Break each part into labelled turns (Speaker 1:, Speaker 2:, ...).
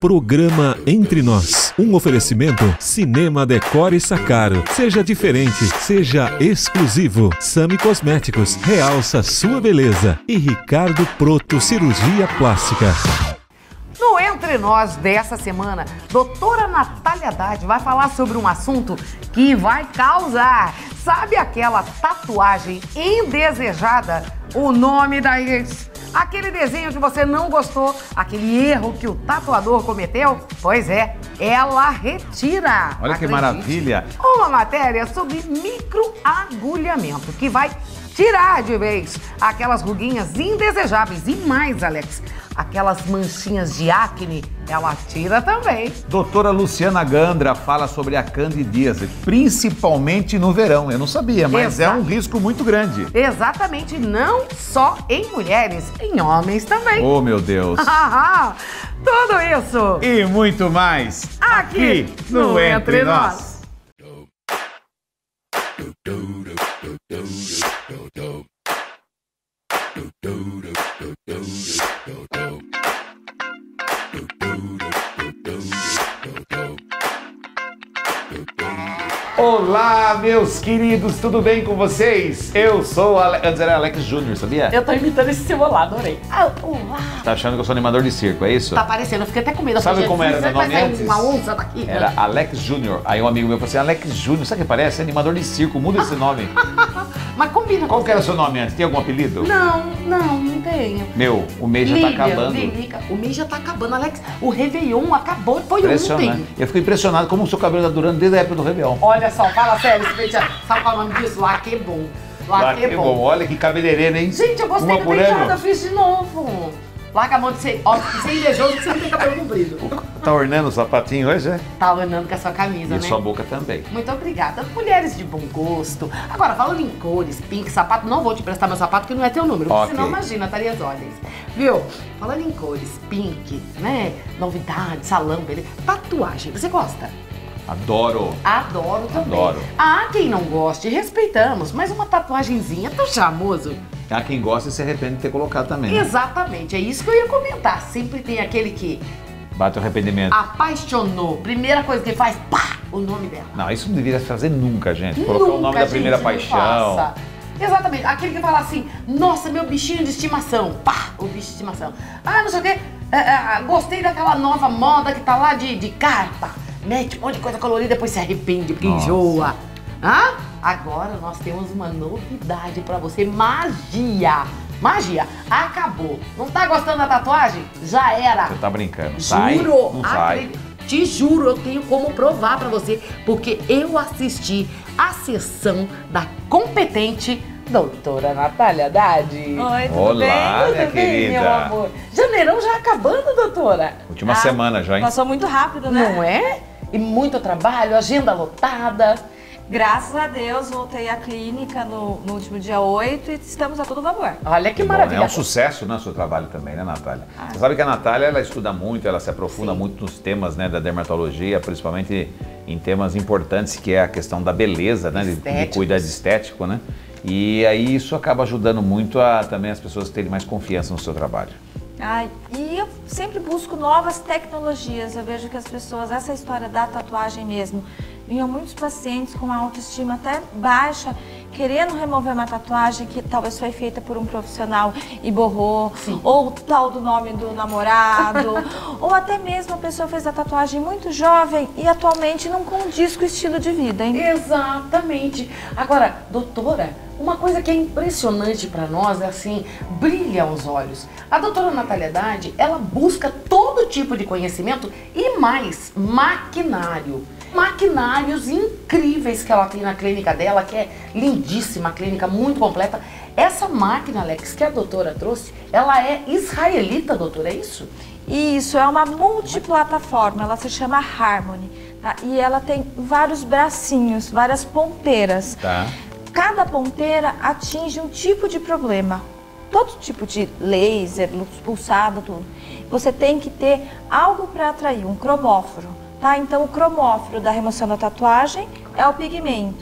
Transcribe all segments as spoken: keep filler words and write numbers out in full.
Speaker 1: Programa Entre Nós. Um oferecimento Cinema Decor e Sacaro. Seja diferente, seja exclusivo. Sami Cosméticos, realça sua beleza. E Ricardo Proto, cirurgia plástica.
Speaker 2: No Entre Nós dessa semana, doutora Natália Haddad vai falar sobre um assunto que vai causar. Sabe aquela tatuagem indesejada? O nome da ex. Aquele desenho que você não gostou, aquele erro que o tatuador cometeu? Pois é, ela retira.
Speaker 3: Olha que
Speaker 2: Acredite.
Speaker 3: maravilha.
Speaker 2: Uma matéria sobre microagulhamento, que vai tirar de vez aquelas ruguinhas indesejáveis. E mais, Alex, aquelas manchinhas de acne, ela tira também.
Speaker 3: Doutora Luciana Gandra fala sobre a candidíase, principalmente no verão. Eu não sabia, mas
Speaker 2: Exato.
Speaker 3: É um risco muito grande.
Speaker 2: Exatamente, não só em mulheres, em homens também.
Speaker 3: Oh, meu Deus.
Speaker 2: Tudo isso
Speaker 3: E muito mais
Speaker 2: aqui,
Speaker 3: aqui no Entre Nós. Olá, meus queridos, tudo bem com vocês? Eu sou o Ale... Antes era Alex Júnior, sabia?
Speaker 2: Eu tô imitando esse seu olá, adorei. Ah, olá.
Speaker 3: Tá achando que eu sou animador de circo, é isso?
Speaker 2: Tá parecendo, eu fiquei até com medo.
Speaker 3: Sabe
Speaker 2: Falei,
Speaker 3: como era
Speaker 2: "Gente,
Speaker 3: meu
Speaker 2: vai
Speaker 3: nome
Speaker 2: sair
Speaker 3: antes?"
Speaker 2: uma onça daqui.
Speaker 3: Era Alex Júnior. Aí um amigo meu falou assim, Alex Júnior, sabe o que parece? É animador de circo, muda esse nome.
Speaker 2: Mas combina.
Speaker 3: Qual que era o seu nome antes? Tem algum apelido?
Speaker 2: Não, não, não tenho.
Speaker 3: Meu, o mês já tá
Speaker 2: Lívia,
Speaker 3: acabando.
Speaker 2: Lilica, o mês já tá acabando, Alex. O Réveillon acabou, foi
Speaker 3: Impressionante.
Speaker 2: ontem.
Speaker 3: Eu fico impressionado como o seu cabelo tá durando desde a época do Réveillon.
Speaker 2: Olha só, fala sério, sabe qual é o nome disso? Laquebom. Laquebom.
Speaker 3: Olha que cabeleireira, hein?
Speaker 2: Gente, eu gostei
Speaker 3: Uma
Speaker 2: do
Speaker 3: por
Speaker 2: penteado,
Speaker 3: ano.
Speaker 2: eu fiz de novo. Larga a mão de ser, ó, de ser invejoso que você não tem cabelo comprido.
Speaker 3: Tá ornando o sapatinho hoje, é?
Speaker 2: Tá ornando com a sua camisa,
Speaker 3: E
Speaker 2: né?
Speaker 3: sua boca também.
Speaker 2: Muito obrigada. Mulheres de bom gosto. Agora, falando em cores, pink, sapato, não vou te prestar meu sapato, que não é teu número.
Speaker 3: Ok.
Speaker 2: Senão, imagina, estaria as ordens. Viu? Falando em cores, pink, né? Novidade, salão, beleza. Tatuagem, você gosta?
Speaker 3: Adoro.
Speaker 2: Adoro também.
Speaker 3: Adoro.
Speaker 2: Há quem não goste, respeitamos, mas uma tatuagenzinha tão charmoso.
Speaker 3: Há quem gosta e se arrepende de ter colocado também.
Speaker 2: Exatamente, é isso que eu ia comentar. Sempre tem aquele que
Speaker 3: Bate o arrependimento.
Speaker 2: apaixonou. Primeira coisa que ele faz, pá, o nome dela.
Speaker 3: Não, isso não deveria fazer nunca, gente. Colocar
Speaker 2: Nunca,
Speaker 3: o nome da primeira
Speaker 2: gente, não
Speaker 3: paixão.
Speaker 2: faça. Exatamente, aquele que fala assim, nossa, meu bichinho de estimação, pá, o bicho de estimação. Ah, não sei o quê, é, é, gostei daquela nova moda que tá lá de, de carta. Mete um monte de coisa colorida, depois se arrepende, porque
Speaker 3: Nossa.
Speaker 2: enjoa. Hã? Agora nós temos uma novidade pra você, magia. Magia, acabou. Não tá gostando da tatuagem? Já era.
Speaker 3: Você tá brincando. Sai?
Speaker 2: Juro,
Speaker 3: Não sai.
Speaker 2: acredito. Te juro, eu tenho como provar pra você, porque eu assisti a sessão da competente doutora Natália Haddad.
Speaker 4: Oi, tudo
Speaker 3: Olá,
Speaker 4: bem?
Speaker 3: minha
Speaker 2: Tudo bem,
Speaker 3: querida.
Speaker 2: meu amor? Janeirão já acabando, doutora.
Speaker 3: Última
Speaker 4: Ah,
Speaker 3: semana já, hein?
Speaker 4: Passou muito rápido, né?
Speaker 2: Não é? E muito trabalho, agenda lotada.
Speaker 4: Graças a Deus, voltei à clínica no, no último dia oito e estamos a todo vapor.
Speaker 2: Olha que
Speaker 3: Bom,
Speaker 2: maravilha.
Speaker 3: é um sucesso, né, o seu trabalho também, né, Natália? Você sabe que a Natália, ela estuda muito, ela se aprofunda
Speaker 2: Sim.
Speaker 3: muito nos temas, né, da dermatologia, principalmente em temas importantes, que é a questão da beleza, né, de, de
Speaker 2: Estéticos.
Speaker 3: cuidado estético, né? E aí isso acaba ajudando muito a também as pessoas terem mais confiança no seu trabalho.
Speaker 4: Ai, e eu sempre busco novas tecnologias. Eu vejo que as pessoas, essa história da tatuagem mesmo, vinham muitos pacientes com a autoestima até baixa, querendo remover uma tatuagem que talvez foi feita por um profissional e borrou,
Speaker 2: Sim.
Speaker 4: ou tal do nome do namorado, ou até mesmo a pessoa fez a tatuagem muito jovem e atualmente não condiz com o estilo de vida, hein?
Speaker 2: Exatamente. Agora, doutora, uma coisa que é impressionante pra nós é assim, brilha aos olhos. A doutora Natália Haddad, ela busca todo tipo de conhecimento e mais, maquinário. Maquinários incríveis que ela tem na clínica dela, que é lindíssima, a clínica muito completa. Essa máquina, Alex, que a doutora trouxe, ela é israelita, doutora, é isso?
Speaker 4: Isso, é uma multiplataforma, ela se chama Harmony, tá? E ela tem vários bracinhos, várias ponteiras.
Speaker 3: Tá.
Speaker 4: Cada ponteira atinge um tipo de problema. Todo tipo de laser, luz pulsada, tudo. Você tem que ter algo para atrair, um cromóforo, tá? Então o cromóforo da remoção da tatuagem é o pigmento.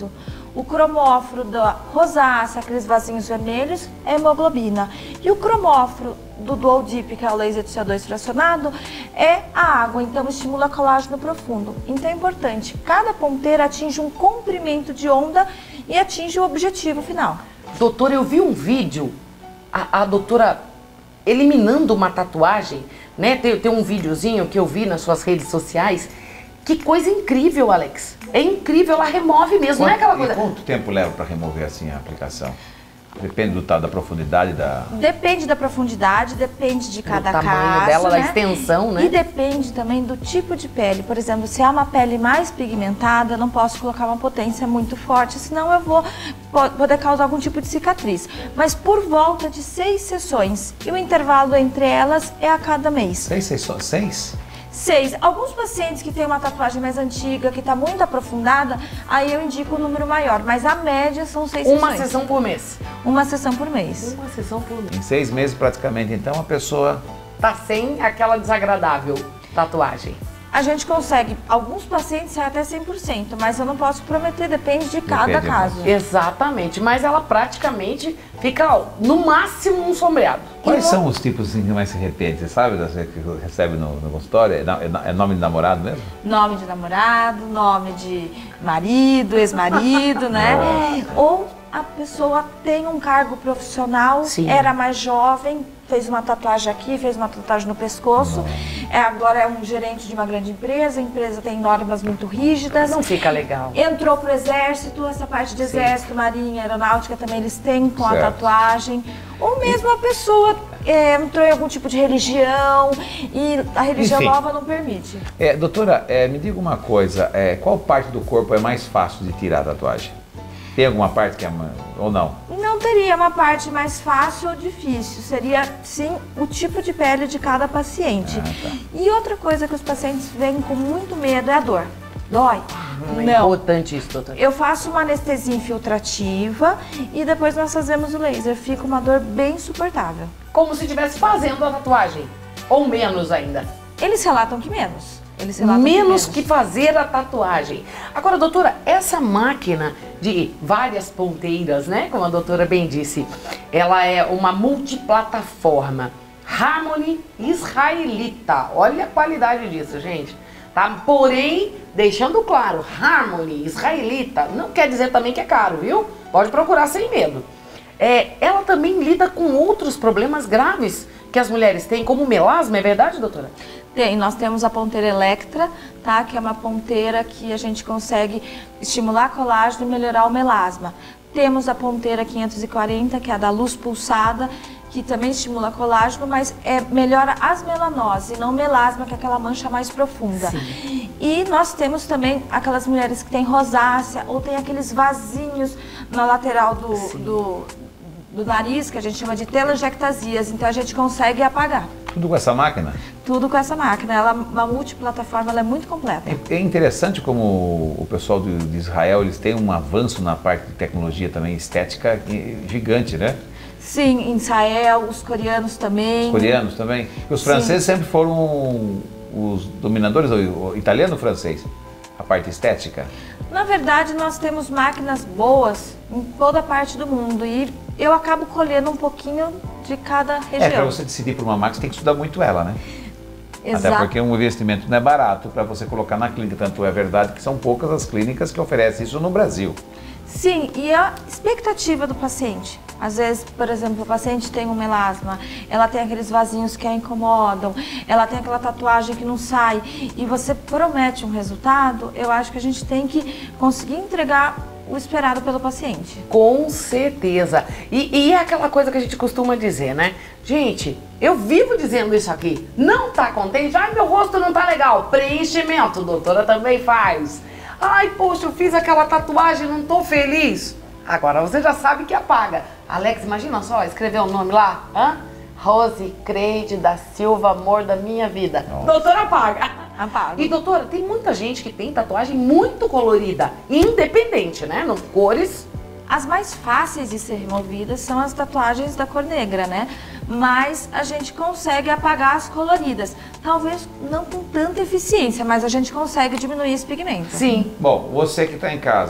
Speaker 4: O cromóforo da rosácea, aqueles vasinhos vermelhos, é hemoglobina. E o cromóforo do Dual Deep, que é o laser de C O dois fracionado, é a água, então estimula colágeno profundo. Então é importante, cada ponteira atinge um comprimento de onda e atinge o objetivo final.
Speaker 2: Doutora, eu vi um vídeo, a, a doutora eliminando uma tatuagem, né? Tem, tem um videozinho que eu vi nas suas redes sociais. Que coisa incrível, Alex. É incrível, ela remove mesmo,
Speaker 3: Quanto,
Speaker 2: não é aquela coisa...
Speaker 3: E quanto tempo leva para remover assim a aplicação? Depende do, da profundidade da...
Speaker 4: Depende da profundidade, depende de cada
Speaker 2: do tamanho
Speaker 4: caso,
Speaker 2: dela,
Speaker 4: né?
Speaker 2: da extensão, né?
Speaker 4: E depende também do tipo de pele. Por exemplo, se é uma pele mais pigmentada, eu não posso colocar uma potência muito forte, senão eu vou poder causar algum tipo de cicatriz. Mas por volta de seis sessões. E o intervalo entre elas é a cada mês.
Speaker 3: Seis sessões? Seis?
Speaker 4: Seis. Alguns pacientes que têm uma tatuagem mais antiga, que está muito aprofundada, aí eu indico um número maior, mas a média são seis
Speaker 2: Uma
Speaker 4: sessões.
Speaker 2: sessão por mês.
Speaker 4: Uma sessão por mês.
Speaker 2: Uma sessão por mês.
Speaker 3: Em seis meses praticamente, então, a pessoa...
Speaker 2: Tá sem aquela desagradável tatuagem.
Speaker 4: A gente consegue, alguns pacientes saem até cem por cento, mas eu não posso prometer, depende de cada
Speaker 3: Depende,
Speaker 4: caso.
Speaker 2: Exatamente, mas ela praticamente fica, ó, no máximo, um sombreado.
Speaker 3: Quais
Speaker 2: E
Speaker 3: são os tipos assim, que mais se repetem? Você sabe, você que recebe no, no consultório? É, na- é nome de namorado mesmo?
Speaker 4: Nome de namorado, nome de marido, ex-marido, né? Ou a pessoa tem um cargo profissional,
Speaker 2: Sim.
Speaker 4: era mais jovem, fez uma tatuagem aqui, fez uma tatuagem no pescoço, é, agora é um gerente de uma grande empresa, a empresa tem normas muito rígidas.
Speaker 2: Não fica legal.
Speaker 4: Entrou pro exército, essa parte de exército, marinha, aeronáutica também eles têm com a
Speaker 3: Certo.
Speaker 4: tatuagem. Ou mesmo a pessoa é, entrou em algum tipo de religião e a religião
Speaker 3: Enfim.
Speaker 4: nova não permite.
Speaker 3: É, doutora, é, me diga uma coisa, é, qual parte do corpo é mais fácil de tirar a tatuagem? Tem alguma parte que é... ma- ou não?
Speaker 4: Não teria uma parte mais fácil ou difícil, seria sim o tipo de pele de cada paciente.
Speaker 3: Ah, tá.
Speaker 4: E outra coisa que os pacientes vêm com muito medo é a dor. Dói?
Speaker 2: É
Speaker 4: Não.
Speaker 2: importante isso, doutora.
Speaker 4: Eu faço uma anestesia infiltrativa e depois nós fazemos o laser. Fica uma dor bem suportável.
Speaker 2: Como se estivesse fazendo a tatuagem. Ou menos ainda.
Speaker 4: Eles relatam que menos. Eles relatam
Speaker 2: Menos
Speaker 4: que
Speaker 2: que fazer a tatuagem. Agora, doutora, essa máquina de várias ponteiras, né? Como a doutora bem disse, ela é uma multiplataforma. Harmony israelita. Olha a qualidade disso, gente. Tá? Porém, deixando claro, Harmony israelita não quer dizer também que é caro, viu? Pode procurar sem medo. É, ela também lida com outros problemas graves que as mulheres têm, como melasma, é verdade, doutora?
Speaker 4: Tem, nós temos a ponteira Electra, tá? Que é uma ponteira que a gente consegue estimular colágeno e melhorar o melasma. Temos a ponteira quinhentos e quarenta, que é a da luz pulsada, que também estimula colágeno, mas é, melhora as melanoses, e não melasma, que é aquela mancha mais profunda.
Speaker 2: Sim.
Speaker 4: E nós temos também aquelas mulheres que têm rosácea ou tem aqueles vasinhos na lateral do, do, do nariz, que a gente chama de telangiectasias, então a gente consegue apagar.
Speaker 3: Tudo com essa máquina?
Speaker 4: Tudo com essa máquina, ela é uma multiplataforma, ela é muito completa.
Speaker 3: É, é interessante como o pessoal do, de Israel, eles têm um avanço na parte de tecnologia também, estética, que- gigante, né?
Speaker 4: Sim, em Israel, os coreanos também.
Speaker 3: Os coreanos também. Porque os
Speaker 4: Sim.
Speaker 3: franceses sempre foram os dominadores, o italiano ou o francês? A parte estética.
Speaker 4: Na verdade, nós temos máquinas boas em toda parte do mundo e eu acabo colhendo um pouquinho de cada região.
Speaker 3: É, para você decidir por uma máquina, você tem que estudar muito ela, né?
Speaker 4: Exato.
Speaker 3: Até porque um investimento não é barato para você colocar na clínica. Tanto é verdade que são poucas as clínicas que oferecem isso no Brasil.
Speaker 4: Sim, e a expectativa do paciente. Às vezes, por exemplo, o paciente tem um melasma, ela tem aqueles vasinhos que a incomodam, ela tem aquela tatuagem que não sai e você promete um resultado, eu acho que a gente tem que conseguir entregar o esperado pelo paciente.
Speaker 2: Com certeza. E, e é aquela coisa que a gente costuma dizer, né? Gente, eu vivo dizendo isso aqui. Não tá contente? Ai, meu rosto não tá legal. Preenchimento, doutora também faz. Ai, poxa, eu fiz aquela tatuagem, não tô feliz. Agora você já sabe que apaga. Alex, imagina só, escrever o nome lá. Hã? Rose Creide da Silva, amor da minha vida.
Speaker 3: Nossa.
Speaker 2: Doutora, apaga.
Speaker 4: Apago.
Speaker 2: E doutora, tem muita gente que tem tatuagem muito colorida, independente, né? No cores.
Speaker 4: As mais fáceis de ser removidas são as tatuagens da cor negra, né? Mas a gente consegue apagar as coloridas. Talvez não com tanta eficiência, mas a gente consegue diminuir esse pigmento.
Speaker 2: Sim.
Speaker 3: Bom, você que está em casa,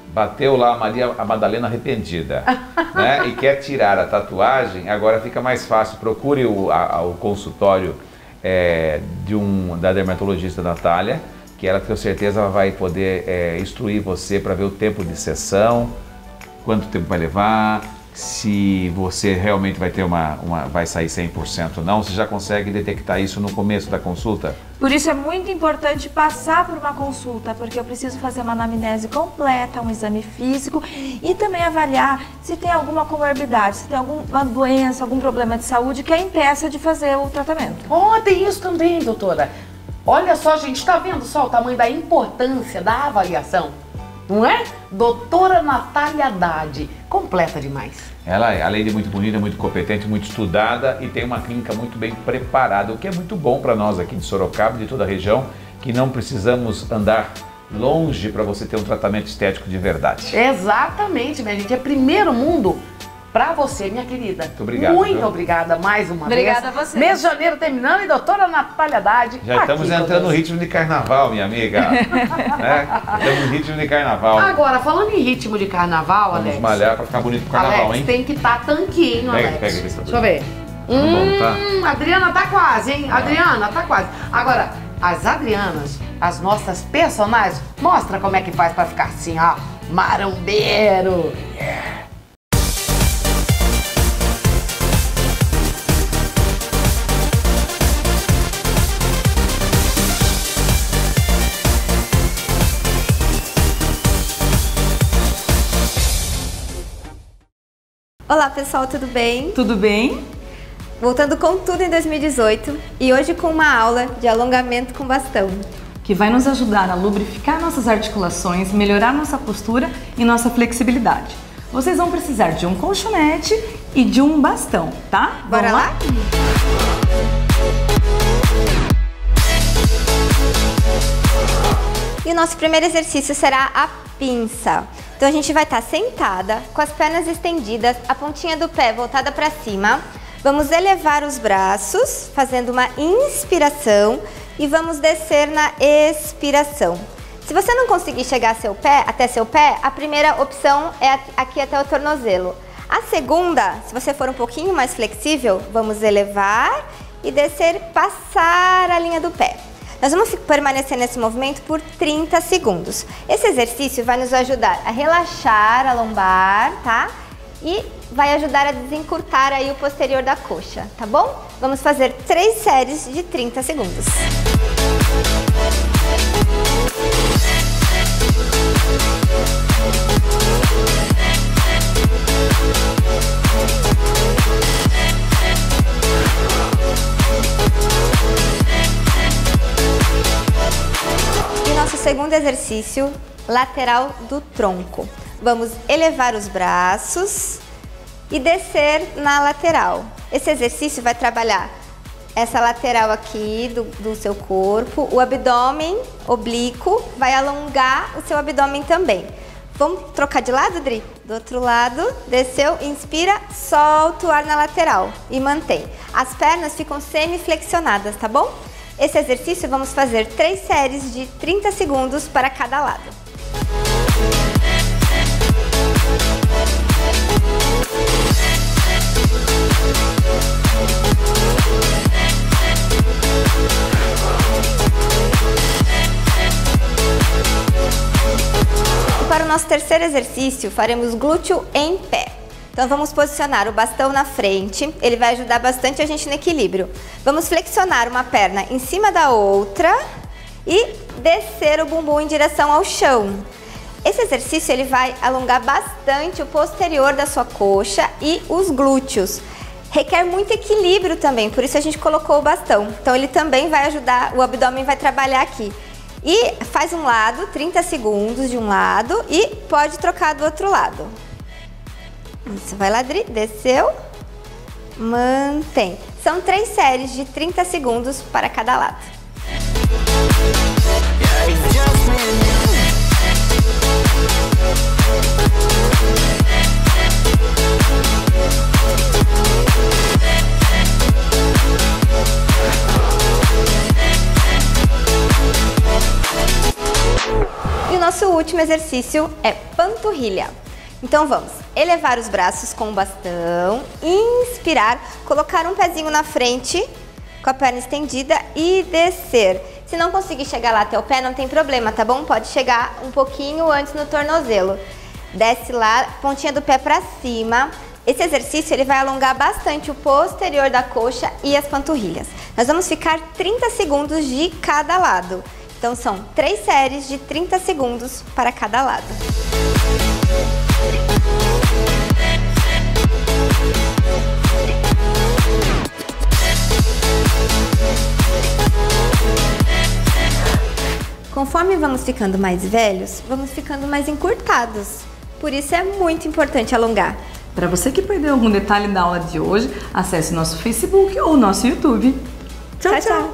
Speaker 3: bateu lá a Maria a Madalena arrependida, né? E quer tirar a tatuagem, agora fica mais fácil. Procure o, a, o consultório é, de um, da dermatologista Natália, que ela, com certeza, vai poder é, instruir você para ver o tempo de sessão, quanto tempo vai levar, se você realmente vai ter uma, uma vai sair cem por cento ou não. Você já consegue detectar isso no começo da consulta?
Speaker 4: Por isso é muito importante passar por uma consulta, porque eu preciso fazer uma anamnese completa, um exame físico e também avaliar se tem alguma comorbidade, se tem alguma doença, algum problema de saúde que a impeça de fazer o tratamento.
Speaker 2: Oh, tem isso também, doutora. Olha só, gente, tá vendo só o tamanho da importância da avaliação? Não é? Doutora Natália Haddad, completa demais.
Speaker 3: Ela, além de muito bonita, muito competente, muito estudada e tem uma clínica muito bem preparada, o que é muito bom para nós aqui de Sorocaba e de toda a região, que não precisamos andar longe para você ter um tratamento estético de verdade.
Speaker 2: Exatamente, minha gente. É primeiro mundo pra você, minha querida.
Speaker 3: Muito obrigado.
Speaker 2: Muito
Speaker 3: viu?
Speaker 2: obrigada mais uma
Speaker 4: Obrigada
Speaker 2: vez.
Speaker 4: a você.
Speaker 2: Mês de janeiro terminando e doutora Natália Haddad.
Speaker 3: Já estamos
Speaker 2: aqui,
Speaker 3: entrando no
Speaker 2: todas.
Speaker 3: ritmo de carnaval, minha amiga. né? Estamos no ritmo de carnaval.
Speaker 2: Agora, falando em ritmo de carnaval,
Speaker 3: Vamos
Speaker 2: Alex.
Speaker 3: malhar para ficar bonito pro carnaval,
Speaker 2: Alex,
Speaker 3: hein?
Speaker 2: tem que estar tanquinho,
Speaker 3: Pega,
Speaker 2: Alex.
Speaker 3: pega esse
Speaker 2: Deixa eu ver.
Speaker 3: Tá bom, tá?
Speaker 2: Hum, Adriana tá quase, hein? Adriana tá quase. Agora, as Adrianas, as nossas personagens, mostra como é que faz pra ficar assim, ó, marombeiro. Yeah.
Speaker 5: Olá pessoal, tudo bem?
Speaker 6: Tudo bem?
Speaker 5: Voltando com tudo em dois mil e dezoito e hoje com uma aula de alongamento com bastão.
Speaker 6: Que vai nos ajudar a lubrificar nossas articulações, melhorar nossa postura e nossa flexibilidade. Vocês vão precisar de um colchonete e de um bastão, tá?
Speaker 5: Bora
Speaker 6: Vamos
Speaker 5: lá? E o nosso primeiro exercício será a pinça. Então a gente vai estar sentada, com as pernas estendidas, a pontinha do pé voltada para cima. Vamos elevar os braços, fazendo uma inspiração e vamos descer na expiração. Se você não conseguir chegar seu pé, até seu pé, a primeira opção é aqui até o tornozelo. A segunda, se você for um pouquinho mais flexível, vamos elevar e descer, passar a linha do pé. Nós vamos permanecer nesse movimento por trinta segundos. Esse exercício vai nos ajudar a relaxar a lombar, tá? E vai ajudar a desencurtar aí o posterior da coxa, tá bom? Vamos fazer três séries de trinta segundos. Nosso segundo exercício, lateral do tronco. Vamos elevar os braços e descer na lateral. Esse exercício vai trabalhar essa lateral aqui do, do seu corpo, o abdômen oblíquo, vai alongar o seu abdômen também. Vamos trocar de lado, Dri? Do outro lado, desceu, inspira, solta o ar na lateral e mantém. As pernas ficam semi-flexionadas, tá bom? Esse exercício vamos fazer três séries de trinta segundos para cada lado. E para o nosso terceiro exercício, faremos glúteo em pé. Então vamos posicionar o bastão na frente, ele vai ajudar bastante a gente no equilíbrio. Vamos flexionar uma perna em cima da outra e descer o bumbum em direção ao chão. Esse exercício ele vai alongar bastante o posterior da sua coxa e os glúteos. Requer muito equilíbrio também, por isso a gente colocou o bastão. Então ele também vai ajudar, o abdômen vai trabalhar aqui. E faz um lado, trinta segundos de um lado e pode trocar do outro lado. Isso, vai lá, Dri, desceu, mantém. São três séries de trinta segundos para cada lado. E o nosso último exercício é panturrilha. panturrilha. Então vamos elevar os braços com o bastão, inspirar, colocar um pezinho na frente com a perna estendida e descer. Se não conseguir chegar lá até o pé, não tem problema, tá bom? Pode chegar um pouquinho antes no tornozelo. Desce lá, pontinha do pé pra cima. Esse exercício ele vai alongar bastante o posterior da coxa e as panturrilhas. Nós vamos ficar trinta segundos de cada lado. Então são três séries de trinta segundos para cada lado. Conforme vamos ficando mais velhos, vamos ficando mais encurtados. Por isso é muito importante alongar.
Speaker 6: Para você que perdeu algum detalhe da aula de hoje, acesse nosso Facebook ou nosso YouTube.
Speaker 5: Tchau, tchau! tchau.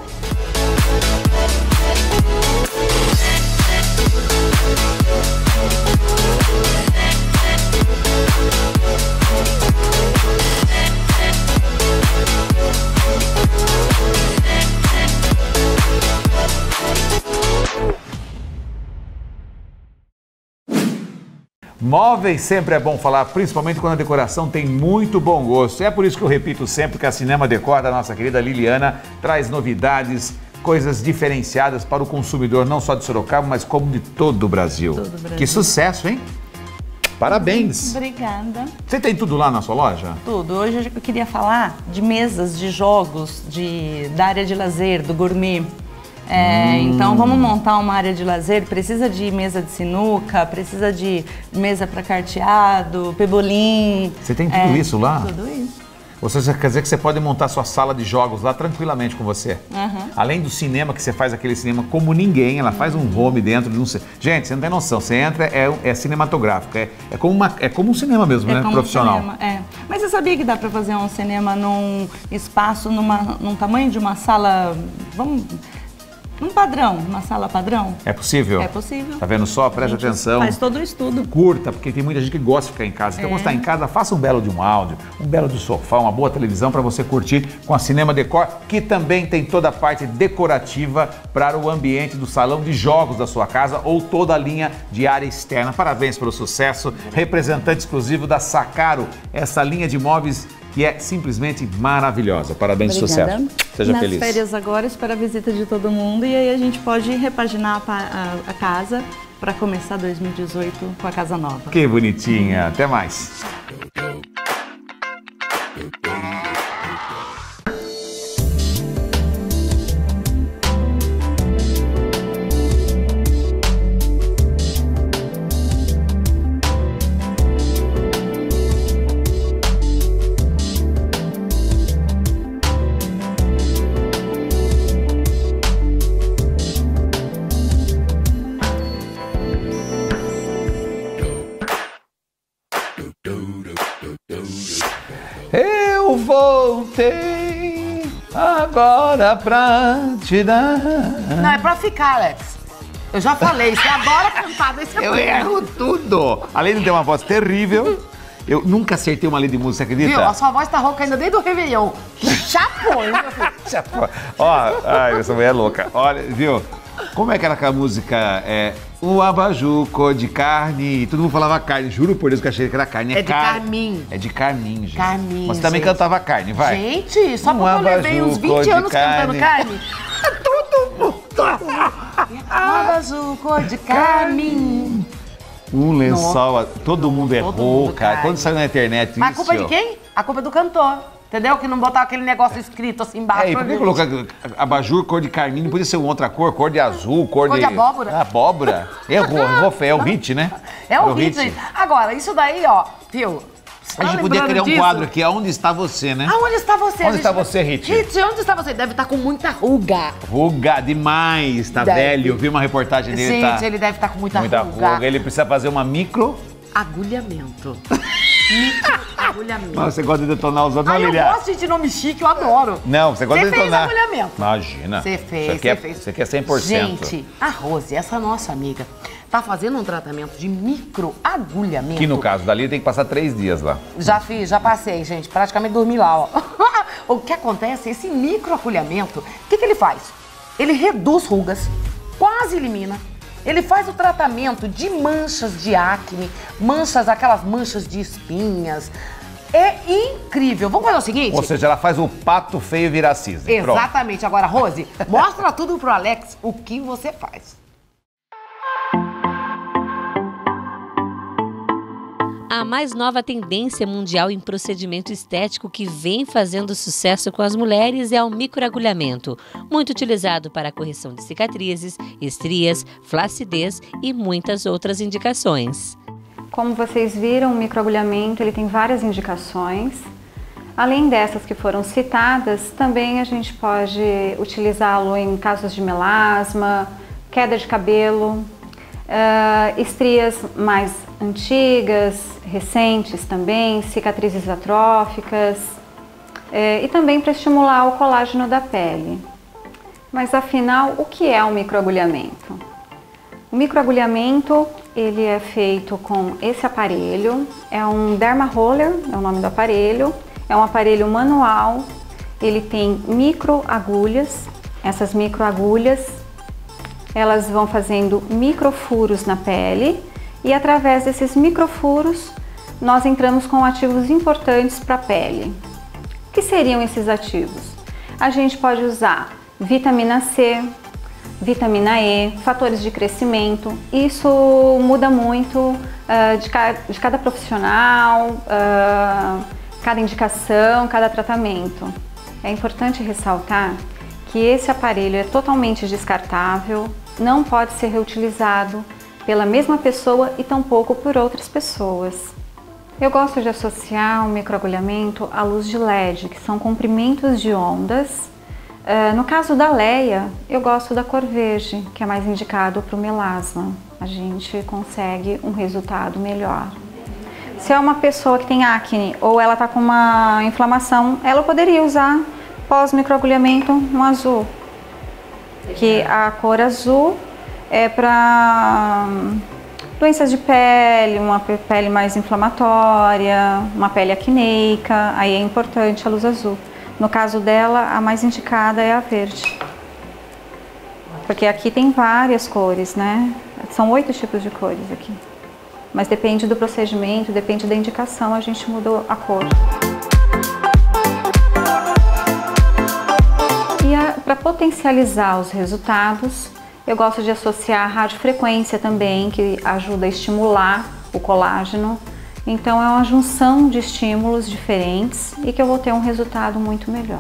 Speaker 3: Móveis sempre é bom falar, principalmente quando a decoração tem muito bom gosto. É por isso que eu repito sempre que a Cinema Decor da nossa querida Liliana traz novidades, coisas diferenciadas para o consumidor, não só de Sorocaba, mas como de todo o Brasil.
Speaker 6: Todo o Brasil.
Speaker 3: Que sucesso, hein? Parabéns!
Speaker 6: Obrigada.
Speaker 3: Você tem tudo lá na sua loja?
Speaker 6: Tudo. Hoje eu queria falar de mesas, de jogos, de, da área de lazer, do gourmet. É, hum. Então vamos montar uma área de lazer, precisa de mesa de sinuca, precisa de mesa para carteado, pebolim.
Speaker 3: Você tem tudo
Speaker 6: é,
Speaker 3: isso lá?
Speaker 6: Tudo isso.
Speaker 3: Ou seja, quer dizer que você pode montar sua sala de jogos lá tranquilamente com você.
Speaker 6: Uhum.
Speaker 3: Além do cinema, que você faz aquele cinema como ninguém, ela faz um home dentro de um... Gente, você não tem noção, você entra, é, é cinematográfico, é, é, como uma, é como um cinema mesmo,
Speaker 6: é
Speaker 3: né?
Speaker 6: Como
Speaker 3: Profissional.
Speaker 6: Um cinema, é. Mas você sabia que dá para fazer um cinema num espaço, numa, num tamanho de uma sala... Vamos... Um padrão, uma sala padrão?
Speaker 3: É possível?
Speaker 6: É possível.
Speaker 3: Tá vendo só? Preste atenção.
Speaker 6: Faz todo o estudo.
Speaker 3: Curta, porque tem muita gente que gosta de ficar em casa. Então,
Speaker 6: é.
Speaker 3: quando está em casa, faça um belo de um áudio, um belo de sofá, uma boa televisão para você curtir com a Cinema Decor, que também tem toda a parte decorativa para o ambiente do salão de jogos da sua casa ou toda a linha de área externa. Parabéns pelo sucesso. Representante exclusivo da Sacaro, essa linha de móveis que é simplesmente maravilhosa. Parabéns e sucesso. Seja
Speaker 6: Nas
Speaker 3: feliz.
Speaker 6: Nas férias agora, espero a visita de todo mundo e aí a gente pode repaginar a, a, a casa para começar dois mil e dezoito com a casa nova.
Speaker 3: Que bonitinha. Até mais. Eu voltei agora pra te dar.
Speaker 2: Não, é pra ficar, Alex. Eu já falei, você adora cantar desse
Speaker 3: Eu erro tudo. Além de ter uma voz terrível, eu nunca acertei uma linha de música, você acredita?
Speaker 2: Viu? A sua voz tá rouca ainda desde o Réveillon. Chapou, hein, meu filho?
Speaker 3: Chapou. Ó, ai, essa mulher é louca. Olha, viu? Como é que era aquela música? É... O abajur cor de carne. Todo mundo falava carne. Juro por Deus que eu achei que era carne. É,
Speaker 2: é de
Speaker 3: car...
Speaker 2: carmim.
Speaker 3: É de carmim, gente.
Speaker 2: Carmim,
Speaker 3: Mas também
Speaker 2: gente.
Speaker 3: cantava carne, vai.
Speaker 2: Gente, só
Speaker 3: Um
Speaker 2: porque eu levei uns
Speaker 3: abajur cor
Speaker 2: vinte
Speaker 3: de
Speaker 2: anos
Speaker 3: carne.
Speaker 2: cantando carne. Todo mundo. Um abajur cor de carmim.
Speaker 3: Um lençol. Todo mundo errou,
Speaker 2: mundo
Speaker 3: cara.
Speaker 2: cai.
Speaker 3: Quando saiu na internet isso...
Speaker 2: Mas a culpa é de quem? A culpa é do cantor. Entendeu? Que não botar aquele negócio escrito assim embaixo.
Speaker 3: É, e por que colocar abajur, cor de carmim? Não podia ser uma outra cor, cor de azul, cor,
Speaker 2: Cor de abóbora.
Speaker 3: Abóbora. Errou, errou feio. É o hit, né?
Speaker 2: É o hit, gente. Agora, isso daí, ó, viu?
Speaker 3: A gente podia criar um quadro aqui, Aonde Está Você, né?
Speaker 2: Aonde está você?
Speaker 3: Onde está você, Hit?
Speaker 2: Hit, onde está você? Deve estar com muita ruga.
Speaker 3: Ruga demais, tá
Speaker 2: Deve.
Speaker 3: velho. Eu vi uma reportagem dele,
Speaker 2: Gente,
Speaker 3: tá...
Speaker 2: ele deve estar com muita,
Speaker 3: Muita
Speaker 2: ruga.
Speaker 3: ruga. Ele precisa fazer uma micro...
Speaker 2: Agulhamento. Micro agulhamento.
Speaker 3: Mas você gosta de detonar os outros,
Speaker 2: Ah,
Speaker 3: não,
Speaker 2: eu
Speaker 3: Lilian?
Speaker 2: gosto de nome chique, eu adoro.
Speaker 3: Não, você gosta
Speaker 2: Você
Speaker 3: de
Speaker 2: fez
Speaker 3: detonar.
Speaker 2: agulhamento.
Speaker 3: Imagina.
Speaker 2: Você fez,
Speaker 3: Você
Speaker 2: você
Speaker 3: quer,
Speaker 2: fez.
Speaker 3: Você quer cem por cento.
Speaker 2: Gente, a Rose, essa nossa amiga, tá fazendo um tratamento de microagulhamento.
Speaker 3: Que no caso da Lilian tem que passar três dias lá.
Speaker 2: Já fiz, já passei, gente. Praticamente dormi lá, ó. O que acontece, esse microagulhamento, o que, que ele faz? Ele reduz rugas, quase elimina, Ele faz o tratamento de manchas de acne, manchas, aquelas manchas de espinhas. É incrível. Vamos fazer o seguinte?
Speaker 3: Ou seja, ela faz o pato feio virar cisne.
Speaker 2: Exatamente. Pronto. Agora, Rose, mostra tudo pro Alex o que você faz.
Speaker 7: A mais nova tendência mundial em procedimento estético que vem fazendo sucesso com as mulheres é o microagulhamento, muito utilizado para a correção de cicatrizes, estrias, flacidez e muitas outras indicações.
Speaker 8: Como vocês viram, o microagulhamento ele tem várias indicações. Além dessas que foram citadas, também a gente pode utilizá-lo em casos de melasma, queda de cabelo, uh, estrias mais antigas, recentes também, cicatrizes atróficas, é, e também para estimular o colágeno da pele. Mas afinal, o que é o microagulhamento? O microagulhamento ele é feito com esse aparelho, é um Derma Roller, é o nome do aparelho, é um aparelho manual, ele tem microagulhas, essas microagulhas elas vão fazendo microfuros na pele. E através desses microfuros, nós entramos com ativos importantes para a pele. O que seriam esses ativos? A gente pode usar vitamina C, vitamina E, fatores de crescimento. Isso muda muito uh, de, ca de cada profissional, uh, cada indicação, cada tratamento. É importante ressaltar que esse aparelho é totalmente descartável, não pode ser reutilizado pela mesma pessoa e tampouco por outras pessoas. Eu gosto de associar o microagulhamento à luz de L E D, que são comprimentos de ondas. Uh, no caso da Leia, eu gosto da cor verde, que é mais indicado para o melasma. A gente consegue um resultado melhor. Se é uma pessoa que tem acne ou ela está com uma inflamação, ela poderia usar pós-microagulhamento um azul, que a cor azul é para doenças de pele, uma pele mais inflamatória, uma pele acneica, aí é importante a luz azul. No caso dela, a mais indicada é a verde. Porque aqui tem várias cores, né? São oito tipos de cores aqui. Mas depende do procedimento, depende da indicação, a gente mudou a cor. E para potencializar os resultados, eu gosto de associar a radiofrequência também, que ajuda a estimular o colágeno. Então é uma junção de estímulos diferentes e que eu vou ter um resultado muito melhor.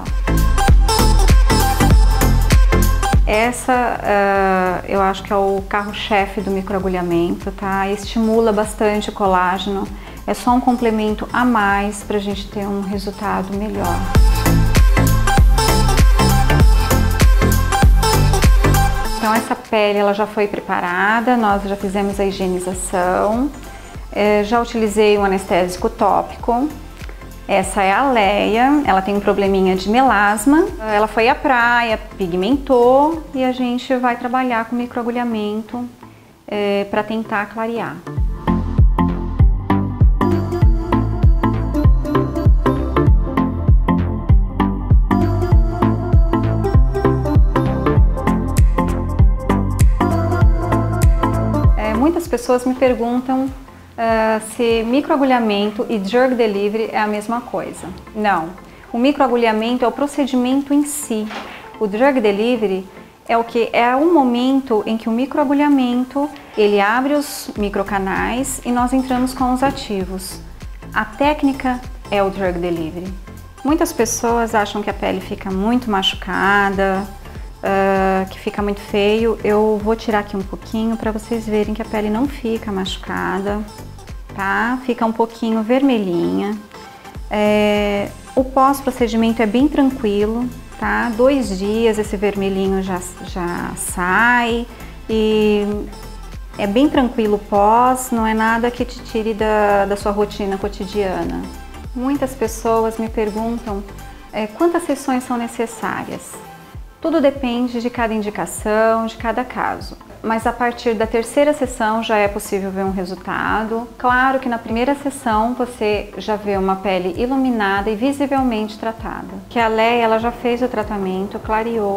Speaker 8: Essa uh, eu acho que é o carro-chefe do microagulhamento, tá? Estimula bastante o colágeno, é só um complemento a mais para a gente ter um resultado melhor. Então essa pele ela já foi preparada, nós já fizemos a higienização, é, já utilizei um anestésico tópico. Essa é a Leia, ela tem um probleminha de melasma, ela foi à praia, pigmentou e a gente vai trabalhar com microagulhamento é, para tentar clarear. Muitas pessoas me perguntam uh, se microagulhamento e drug delivery é a mesma coisa. Não, o microagulhamento é o procedimento em si. O drug delivery é o que é o momento em que o microagulhamento ele abre os microcanais e nós entramos com os ativos. A técnica é o drug delivery. Muitas pessoas acham que a pele fica muito machucada, Uh, que fica muito feio. Eu vou tirar aqui um pouquinho para vocês verem que a pele não fica machucada, tá? Fica um pouquinho vermelhinha. É, o pós-procedimento é bem tranquilo, tá? Dois dias esse vermelhinho já, já sai e é bem tranquilo pós, não é nada que te tire da, da sua rotina cotidiana. Muitas pessoas me perguntam é, quantas sessões são necessárias. Tudo depende de cada indicação, de cada caso. Mas a partir da terceira sessão já é possível ver um resultado. Claro que na primeira sessão você já vê uma pele iluminada e visivelmente tratada. Que a Leia ela já fez o tratamento, clareou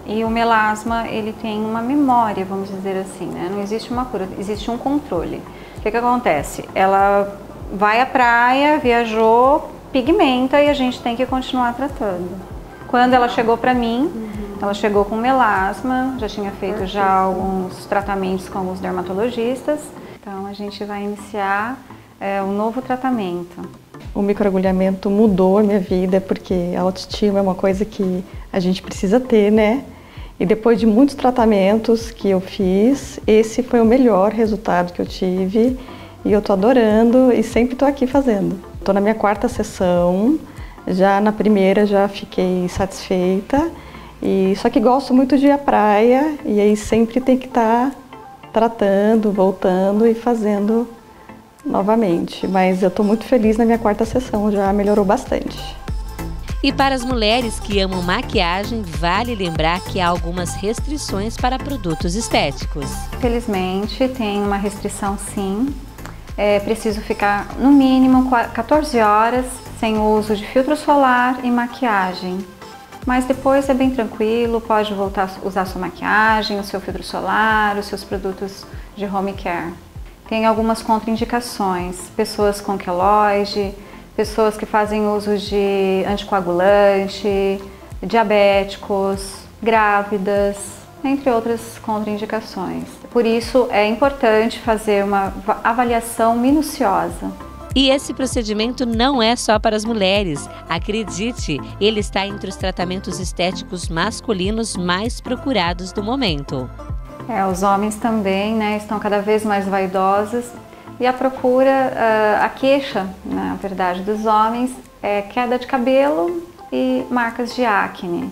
Speaker 8: E o melasma, ele tem uma memória, vamos dizer assim, né? Não existe uma cura, existe um controle. O que que acontece? Ela vai à praia, viajou, pigmenta e a gente tem que continuar tratando. Quando ela chegou para mim, uhum. ela chegou com melasma, já tinha feito já alguns tratamentos com os dermatologistas. Então a gente vai iniciar é, um novo tratamento.
Speaker 9: O microagulhamento mudou a minha vida porque a autoestima é uma coisa que a gente precisa ter, né? E depois de muitos tratamentos que eu fiz, esse foi o melhor resultado que eu tive e eu tô adorando e sempre tô aqui fazendo. Tô na minha quarta sessão, já na primeira já fiquei satisfeita, e só que gosto muito de ir à praia e aí sempre tem que estar tratando, voltando e fazendo novamente. Mas eu tô muito feliz na minha quarta sessão, já melhorou bastante.
Speaker 7: E para as mulheres que amam maquiagem, vale lembrar que há algumas restrições para produtos estéticos.
Speaker 8: Felizmente tem uma restrição sim, é preciso ficar no mínimo quatorze horas sem o uso de filtro solar e maquiagem. Mas depois é bem tranquilo, pode voltar a usar sua maquiagem, o seu filtro solar, os seus produtos de home care. Tem algumas contraindicações, pessoas com queloide, pessoas que fazem uso de anticoagulante, diabéticos, grávidas, entre outras contraindicações. Por isso é importante fazer uma avaliação minuciosa.
Speaker 7: E esse procedimento não é só para as mulheres. Acredite, ele está entre os tratamentos estéticos masculinos mais procurados do momento.
Speaker 8: É, os homens também, né, estão cada vez mais vaidosos. E a procura, a queixa, na verdade, dos homens é queda de cabelo e marcas de acne.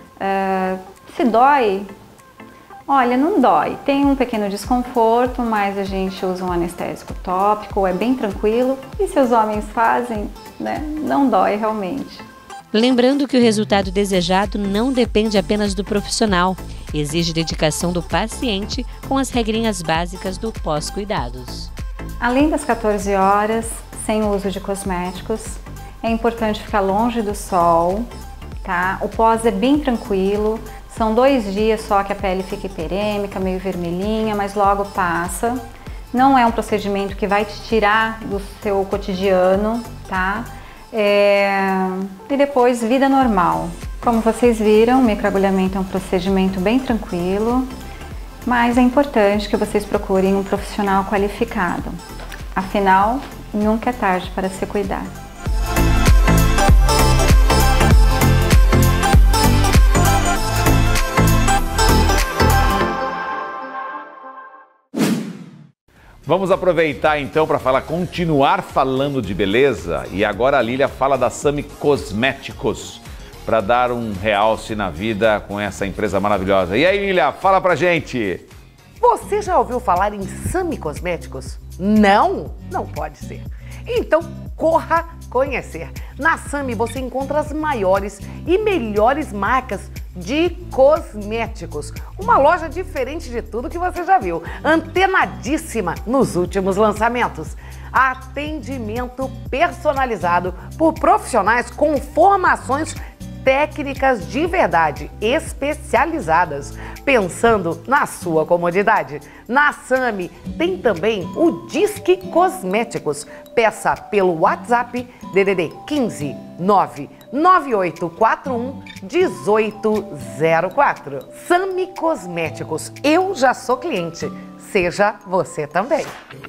Speaker 8: Se dói? Olha, não dói. Tem um pequeno desconforto, mas a gente usa um anestésico tópico, é bem tranquilo. E se os homens fazem, né, não dói realmente.
Speaker 7: Lembrando que o resultado desejado não depende apenas do profissional. Exige dedicação do paciente com as regrinhas básicas do pós-cuidados.
Speaker 8: Além das quatorze horas, sem o uso de cosméticos, é importante ficar longe do sol, tá? O pós é bem tranquilo, são dois dias só que a pele fica hiperêmica, meio vermelhinha, mas logo passa. Não é um procedimento que vai te tirar do seu cotidiano, tá? É... E depois, vida normal. Como vocês viram, o microagulhamento é um procedimento bem tranquilo, mas é importante que vocês procurem um profissional qualificado. Afinal, nunca é tarde para se cuidar.
Speaker 3: Vamos aproveitar então para falar, continuar falando de beleza, e agora a Lília fala da Sami Cosméticos, para dar um realce na vida com essa empresa maravilhosa. E aí, Lília, fala pra gente!
Speaker 2: Você já ouviu falar em Sami Cosméticos? Não? Não pode ser. Então, corra conhecer. Na Sami você encontra as maiores e melhores marcas de cosméticos. Uma loja diferente de tudo que você já viu. Antenadíssima nos últimos lançamentos. Atendimento personalizado por profissionais com formações técnicas de verdade, especializadas, pensando na sua comodidade. Na Sami tem também o Disque Cosméticos. Peça pelo WhatsApp D D D quinze nove nove oito quatro um um oito zero quatro. Sami Cosméticos, eu já sou cliente, seja você também.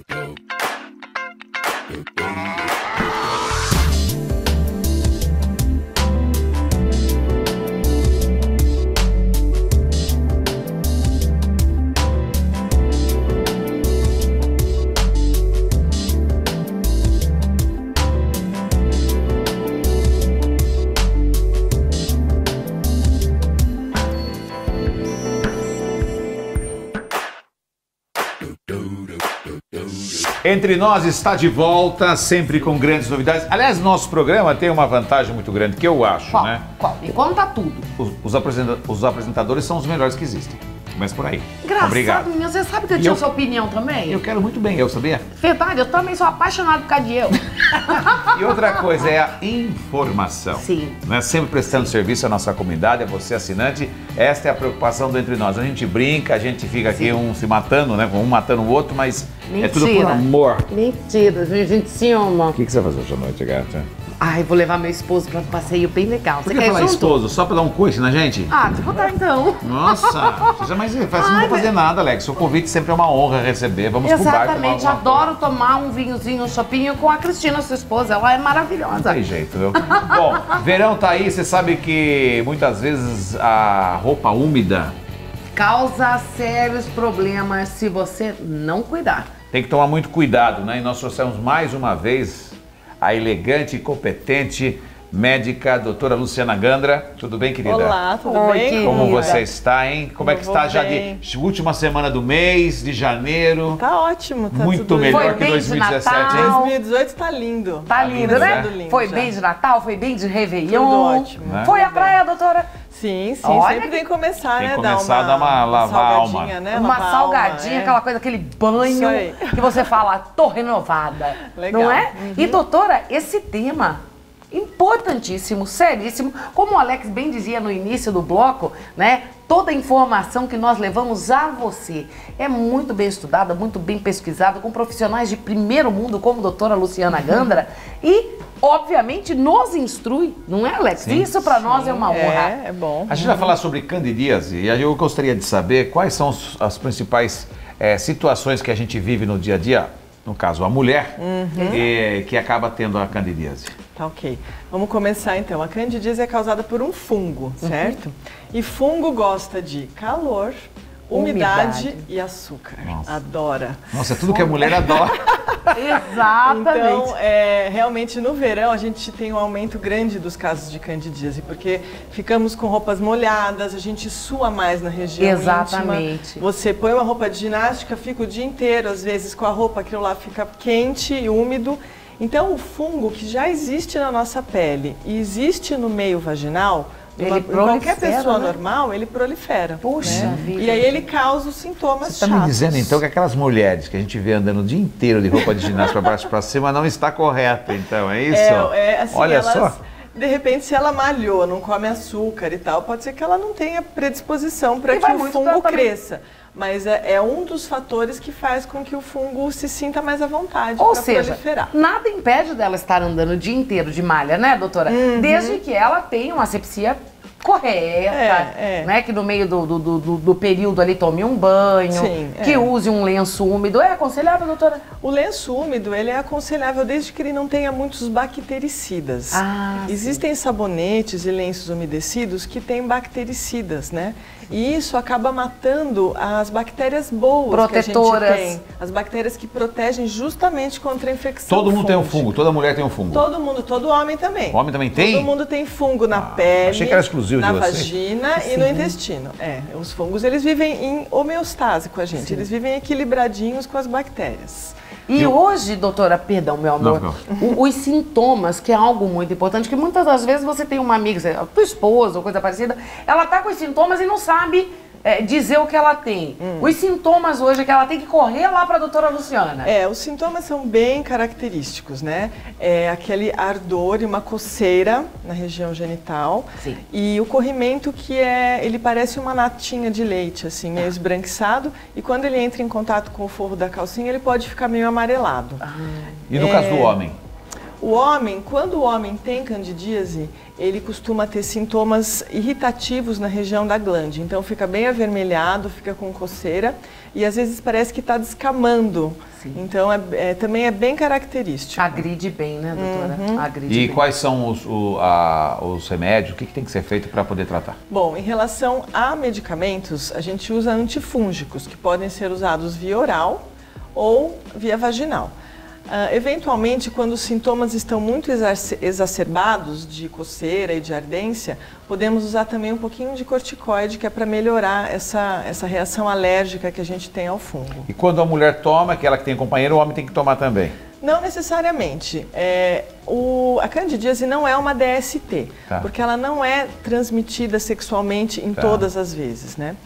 Speaker 3: Entre Nós está de volta, sempre com grandes novidades. Aliás, nosso programa tem uma vantagem muito grande, que eu acho,
Speaker 2: qual,
Speaker 3: né?
Speaker 2: Qual? Me conta tudo.
Speaker 3: Os, os, apresenta os apresentadores são os melhores que existem. Começa por aí.
Speaker 2: Gra engraçado,
Speaker 3: Obrigado.
Speaker 2: menino. Você sabe que eu
Speaker 3: E
Speaker 2: tinha
Speaker 3: eu-
Speaker 2: sua opinião também?
Speaker 3: Eu quero muito bem, eu sabia?
Speaker 2: Verdade, eu também sou apaixonado por causa de eu.
Speaker 3: E outra coisa é a informação.
Speaker 2: Sim.
Speaker 3: Né? Sempre prestando serviço à nossa comunidade, a você assinante. Esta é a preocupação do Entre Nós. A gente brinca, a gente fica aqui um se matando, né? Um matando o outro, mas é tudo por
Speaker 2: Mentira.
Speaker 3: amor.
Speaker 2: Mentira, a gente se ama.
Speaker 3: O que, que você vai fazer hoje à noite, gata?
Speaker 2: Ai, vou levar meu esposo pra um passeio bem legal.
Speaker 3: Por
Speaker 2: Você
Speaker 3: que
Speaker 2: quer
Speaker 3: falar
Speaker 2: junto?
Speaker 3: esposo? Só pra dar um coice na gente?
Speaker 2: Ah, tipo, tá então.
Speaker 3: Nossa, você mas você não vai fazer nada, Alex. O convite sempre é uma honra receber. Vamos pro bar tomar
Speaker 2: Exatamente,
Speaker 3: alguma
Speaker 2: adoro tomar um vinhozinho, um chopinho com a Cristina, sua esposa. Ela é maravilhosa.
Speaker 3: Não tem jeito, viu? Bom, verão tá aí, você sabe que muitas vezes a roupa úmida
Speaker 2: Causa sérios problemas se você não cuidar.
Speaker 3: tem que tomar muito cuidado, né? E nós trouxemos mais uma vez a elegante e competente médica, doutora Luciana Gandra. Tudo bem, querida?
Speaker 10: Olá, tudo
Speaker 2: Oi,
Speaker 10: bem?
Speaker 2: querida.
Speaker 3: Como você está, hein? Como é que
Speaker 10: Eu
Speaker 3: está
Speaker 10: vou
Speaker 3: já
Speaker 10: bem.
Speaker 3: de última semana do mês, de janeiro?
Speaker 10: Tá ótimo, tá
Speaker 3: Muito
Speaker 10: tudo
Speaker 3: melhor
Speaker 2: Foi
Speaker 3: que
Speaker 2: bem
Speaker 3: dois mil e
Speaker 2: de
Speaker 3: dezessete,
Speaker 2: Natal.
Speaker 3: hein?
Speaker 10: dois mil e dezoito tá lindo.
Speaker 2: Tá lindo,
Speaker 3: lindo,
Speaker 2: né?
Speaker 10: Tudo lindo
Speaker 2: Foi
Speaker 10: já.
Speaker 2: bem de Natal, foi bem de Réveillon.
Speaker 10: Tudo ótimo.
Speaker 3: Né?
Speaker 2: Foi à
Speaker 10: Tudo bem.
Speaker 2: praia, doutora?
Speaker 10: Sim, sim,
Speaker 2: Olha
Speaker 10: sempre
Speaker 2: que-
Speaker 10: tem que começar,
Speaker 3: Tem
Speaker 10: né?
Speaker 3: que começar a dar uma- lavar a alma.
Speaker 10: salgadinha, Né?
Speaker 2: Uma
Speaker 10: Lavar a
Speaker 2: salgadinha,
Speaker 10: alma, é.
Speaker 2: aquela coisa, aquele banho
Speaker 10: Isso aí.
Speaker 2: que você fala, tô renovada.
Speaker 10: Legal.
Speaker 2: Não é? E doutora, esse tema importantíssimo, seríssimo, como o Alex bem dizia no início do bloco, né? Toda a informação que nós levamos a você é muito bem estudada, muito bem pesquisada, com profissionais de primeiro mundo, como a doutora Luciana Gandra, e, obviamente, nos instrui, não é, Alex?
Speaker 3: Sim.
Speaker 2: Isso para nós é uma honra.
Speaker 10: É, é bom.
Speaker 3: A gente vai falar sobre candidíase e aí eu gostaria de saber quais são os- as principais eh, situações que a gente vive no dia a dia, no caso a mulher, eh, que acaba tendo a candidíase.
Speaker 10: Tá ok. Vamos começar então. A candidíase é causada por um fungo, certo? E fungo gosta de calor, umidade,
Speaker 2: Umidade.
Speaker 10: e açúcar.
Speaker 3: Nossa.
Speaker 10: Adora.
Speaker 3: Nossa, é tudo que a mulher adora.
Speaker 2: Exatamente.
Speaker 10: Então, é, realmente no verão a gente tem um aumento grande dos casos de candidíase, porque ficamos com roupas molhadas, a gente sua mais na região
Speaker 2: Exatamente.
Speaker 10: íntima. Você põe uma roupa de ginástica, fica o dia inteiro, às vezes com a roupa, aquilo lá fica quente e úmido. Então, o fungo que já existe na nossa pele e existe no meio vaginal,
Speaker 2: Ele
Speaker 10: numa- em qualquer
Speaker 2: prolifera,
Speaker 10: pessoa
Speaker 2: né?
Speaker 10: normal, ele prolifera.
Speaker 2: Puxa
Speaker 10: né?
Speaker 2: vida.
Speaker 10: E aí ele causa os sintomas
Speaker 3: Você está me
Speaker 10: chatos.
Speaker 3: dizendo então que aquelas mulheres que a gente vê andando o dia inteiro de roupa de ginástica para baixo e para cima não está correta, então, é isso?
Speaker 10: É, é, assim,
Speaker 3: Olha
Speaker 10: elas,
Speaker 3: só.
Speaker 10: de repente, se ela malhou, não come açúcar e tal, pode ser que ela não tenha predisposição para
Speaker 2: E
Speaker 10: que
Speaker 2: vai
Speaker 10: o
Speaker 2: muito
Speaker 10: fungo
Speaker 2: tratamento.
Speaker 10: cresça. Mas é, é um dos fatores que faz com que o fungo se sinta mais à vontade
Speaker 2: Ou
Speaker 10: para
Speaker 2: seja,
Speaker 10: proliferar.
Speaker 2: nada impede dela estar andando o dia inteiro de malha, né, doutora?
Speaker 10: Uhum.
Speaker 2: Desde que ela tenha uma asepsia correta,
Speaker 10: É, é.
Speaker 2: né? Que no meio do, do, do, do período ali tome um banho,
Speaker 10: Sim,
Speaker 2: que
Speaker 10: é.
Speaker 2: use um lenço úmido. É aconselhável, doutora?
Speaker 10: O lenço úmido, ele é aconselhável desde que ele não tenha muitos bactericidas.
Speaker 2: Ah, sim.
Speaker 10: Existem sabonetes e lenços umedecidos que têm bactericidas, né? E isso acaba matando as bactérias boas
Speaker 2: Protetoras.
Speaker 10: que a gente tem. As bactérias que protegem justamente contra a infecção
Speaker 3: Todo mundo tem um
Speaker 10: fúngica.
Speaker 3: fungo, toda mulher tem um fungo.
Speaker 10: Todo mundo, todo homem também.
Speaker 3: O homem também tem?
Speaker 10: Todo mundo tem fungo na pele,
Speaker 3: achei que era exclusivo de
Speaker 10: na
Speaker 3: você.
Speaker 10: vagina e no intestino. É, os fungos, eles vivem em homeostase com a gente. Eles vivem equilibradinhos com as bactérias.
Speaker 2: E hoje, doutora, perdão, meu amor,
Speaker 3: Não,
Speaker 2: o- os sintomas, que é algo muito importante, que muitas das vezes você tem uma amiga, sei lá, tua esposa ou coisa parecida, ela tá com os sintomas e não sabe é, dizer o que ela tem. Os sintomas hoje é que ela tem que correr lá pra doutora Luciana.
Speaker 10: É, os sintomas são bem característicos, né? É aquele ardor e uma coceira na região genital.
Speaker 2: Sim.
Speaker 10: E o corrimento que é, ele parece uma natinha de leite, assim, meio esbranquiçado. E quando ele entra em contato com o forro da calcinha, ele pode ficar meio amarelado.
Speaker 3: E no caso do homem?
Speaker 10: O homem, quando o homem tem candidíase, ele costuma ter sintomas irritativos na região da glande. Então fica bem avermelhado, fica com coceira e às vezes parece que está descamando.
Speaker 2: Sim.
Speaker 10: Então é, é- também é bem característico.
Speaker 2: Agride bem, né, doutora? Agride
Speaker 3: E
Speaker 2: bem.
Speaker 3: quais são os, o- a- os remédios? O que, que tem que ser feito para poder tratar?
Speaker 10: Bom, em relação a medicamentos, a gente usa antifúngicos, que podem ser usados via oral ou via vaginal. Ah, eventualmente, quando os sintomas estão muito exacer- exacerbados de coceira e de ardência, podemos usar também um pouquinho de corticoide, que é para melhorar essa, essa reação alérgica que a gente tem ao fungo.
Speaker 3: E quando a mulher toma, aquela que tem companheiro, o homem tem que tomar também.
Speaker 10: Não necessariamente. É, o, a candidíase não é uma D S T,
Speaker 3: Tá.
Speaker 10: porque ela não é transmitida sexualmente em
Speaker 3: Tá.
Speaker 10: todas as vezes, né?